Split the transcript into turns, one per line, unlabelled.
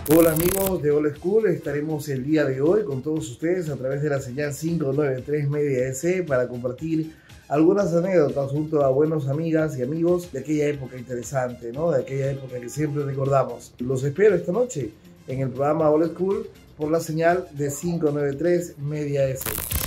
Hola amigos de Old School, estaremos el día de hoy con todos ustedes a través de la señal 593 Media S para compartir algunas anécdotas junto a buenas amigas y amigos de aquella época interesante, ¿no? De aquella época que siempre recordamos. Los espero esta noche en el programa Old School por la señal de 593 Media S.